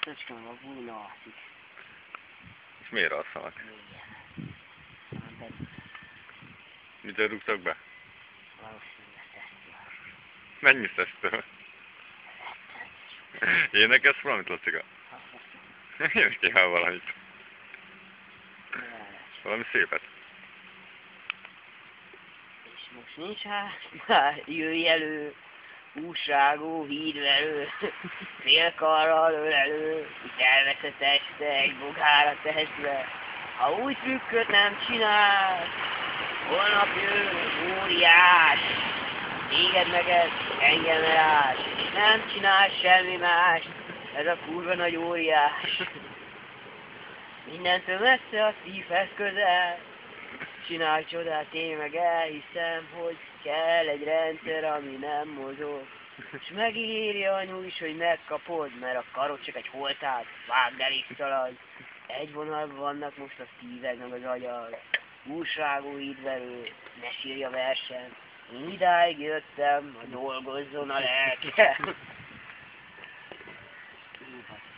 Töcském a bújna alszik. És miért alszanak? Igen. Mitől rúgtak be? Valószínűleg tesztől. Mennyi szesztől? Énekelsz valamit, Lacika? Énekelj valamit. Valami szépet. És most nincs hát, jöjj elő, újságú hídverő, félkarral ölelő, itt elveszett este egy bogára testve. Ha új trükköt nem csinál, holnap jön óriás, téged meged, engem elás, és nem csinál semmi más, ez a kurva nagy óriás. Mindentől messze a szívhez közel, csinálj csodát, én meg elhiszem, hogy kell egy rendszer, ami nem mozog. És megírja anyu is, hogy megkapod, mert a karod csak egy holtát, vágd el és szalad. Egy vonalban vannak most a szíved meg az agyad. Újságú hídverő, ne sírja versen. Én idáig jöttem, a dolgozzon a lelkem.